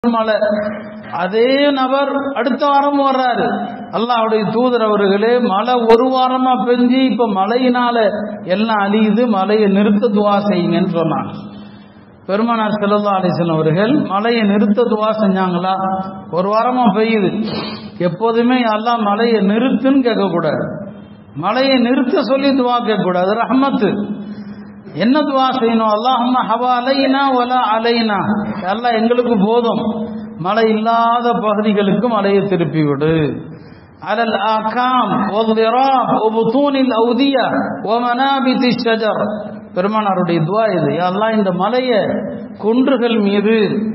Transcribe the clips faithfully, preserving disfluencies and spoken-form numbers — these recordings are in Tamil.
மழை. அதே நபர் அடுத்த வாரம் வர்றாரு, அல்லாஹ்வுடைய தூதர் அவர்களே மழை ஒரு வாரமா பெஞ்சு இப்ப மழையினால எல்லாம் அழியுது, மழையை நிறுத்த துவா செய்யுங்கன்னு சொன்னாங்க. பெருமானார் ஸல்லல்லாஹு அலைஹி வஸல்லம் அவர்கள் மழையை நிறுத்த துவா செஞ்சாங்களா? ஒரு வாரமா பெய்யுது, எப்போதுமே அல்லாஹ் மழையை நிறுத்துன்னு கேட்கக்கூடாது, மழையை நிறுத்த சொல்லி துவா கேட்கக்கூடாது. ரஹ்மத்து என்ன துவா செய்யணும்? அல்லாஹும்ம ஹவா அலைனா வலா அலைனா, அல்லாஹ் எங்களுக்கு போதும், மழை இல்லாத பகுதிகளுக்கு மழையை திருப்பி விடு. அலல் ஆகாம் வல்திராப் வபுதூனில் அவ்தியா வமனாபிதிஷ் ஷஜர், பெருமானாருடைய துவா இது. அல்லாஹ் இந்த மலையை குன்றுகள் மீது,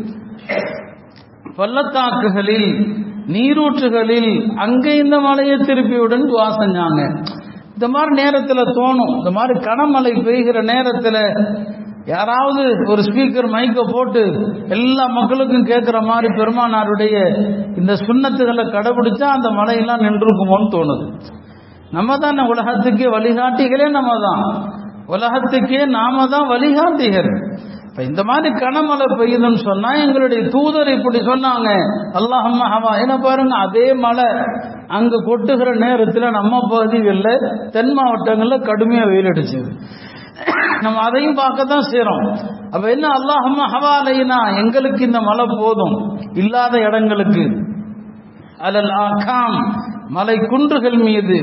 பள்ளத்தாக்குகளில், நீரூற்றுகளில் அங்கே இந்த மலையை திருப்பி விடுன்னு துவா செஞ்சாங்க. இந்த மாதிரி நேரத்தில் தோணும், இந்த மாதிரி கனமழை பெய்கிற நேரத்தில் யாராவது ஒரு ஸ்பீக்கர் மைக்கை போட்டு எல்லா மக்களுக்கும் கேட்குற மாதிரி பெருமானாருடைய இந்த சுன்னத்துகளை கடைபிடிச்சா அந்த மழையெல்லாம் நின்றுக்குமோன்னு தோணுது. நம்ம தான் உலகத்துக்கே வழிகாட்டிகளே, நம்ம தான் உலகத்துக்கே நாம தான் வழிகாட்டிகள். இப்போ இந்த மாதிரி கனமழை பெய்யுதுன்னு சொன்னா எங்களுடைய தூதர் இப்படி சொன்னாங்க, அல்லாஹும்ம ஹவா. என்ன பாருங்க, அதே மழை அங்க கொட்டுகிற நேரத்தில் நம்ம பகுதிகளில் தென் மாவட்டங்களில் கடுமையாக வெயில் அடிச்சது. நம்ம அதையும் பார்க்கத்தான் செய்யறோம். அப்ப என்ன, அல்லாஹும்ம ஹவா அலைனா, எங்களுக்கு இந்த மழை போதும், இல்லாத இடங்களுக்கு. அலல் ஆகாம், மலை குன்றுகள் மீது,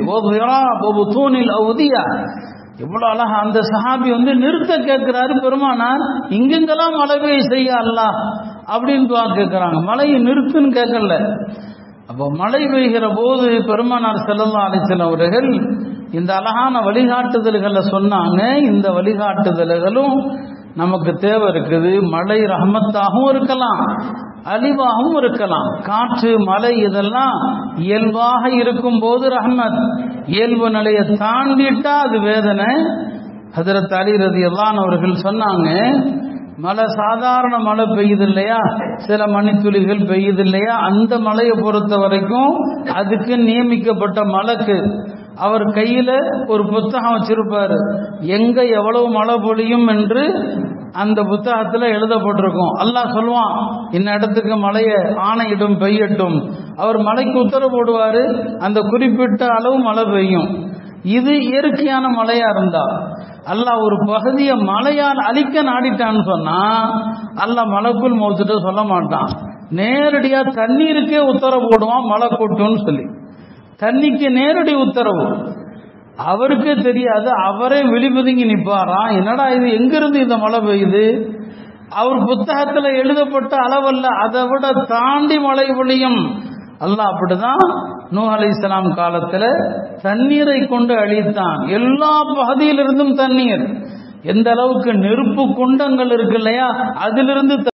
தூணில் அவுதியா. எவ்வளவு அழகா அந்த சஹாபி வந்து நிறுத்த கேட்கிறாரு பெருமானார், இங்கெங்கெல்லாம் மழை பெய்ய செய்ய அல்லாஹ் அப்படின்னு துவா கேட்கிறாங்க, மழையை நிறுத்துன்னு கேட்கல. அப்போ மழை பெய்கிற போது பெருமானார் ஸல்லல்லாஹு அலைஹி வஸல்லம் அவர்கள் இந்த அழகான வழிகாட்டுதல்களை சொன்னாங்க. இந்த வழிகாட்டுதல்களும் நமக்கு தேவை இருக்குது. மழை ரஹ்மத்தாகவும் இருக்கலாம், அழிவாகவும் இருக்கலாம். காற்று, மழை இதெல்லாம் இயல்பாக இருக்கும் போது ரஹ்மத், இயல்பு நிலையை தாண்டிட்டா அது வேதனை. ஹஜ்ரத் அலி ரலியல்லாஹு அன்ஹு அவர்கள் சொன்னாங்க, மழை சாதாரண மழை பெய்யுது இல்லையா, சில மணித்துளிகள் பெய்யுது இல்லையா, அந்த மழையை பொறுத்த வரைக்கும் அதுக்கு நியமிக்கப்பட்ட மழைக்கு அவர் கையில ஒரு புத்தகம் வச்சிருப்பாரு, எங்க எவ்வளவு மழை பொழியும் என்று அந்த புத்தகத்துல எழுதப்பட்டிருக்கும். அல்லாஹ் சொல்லுவான், இந்த இடத்துக்கு மழையை ஆணையிடும், பெய்யட்டும். அவர் மழைக்கு உத்தரவு போடுவாரு, அந்த குறிப்பிட்ட அளவு மழை பெய்யும். இது இயற்கையான மழையா இருந்தா. அல்லாஹ் ஒரு பகுதியை மழையால் அழிக்க நாடிட்டான்னு சொன்னா அல்லாஹ் மலக்குல் மௌத்துட்ட சொல்ல மாட்டான், நேரடியா தண்ணீருக்கே உத்தரவு போடுவான், மழை கொட்டுன்னு சொல்லி. தண்ணிக்கு நேரடி உத்தரவு, அவருக்கே தெரியாது, அவரே விழிபதுங்கி நிற்பாராம், என்னடா இது, எங்கிருந்து இந்த மழை பெய்யுது? அவர் புத்தகத்துல எழுதப்பட்ட அளவல்ல, அதை விட தாண்டி மழை பொழியும். அல்லாஹ் அப்படிதான் நூஹ் அலைஹிஸ்ஸலாம் காலத்துல தண்ணீரை கொண்டு அழித்தான், எல்லா பகுதியிலிருந்தும் தண்ணீர். எந்த அளவுக்கு நெருப்பு குண்டங்கள் இருக்கு இல்லையா, அதிலிருந்து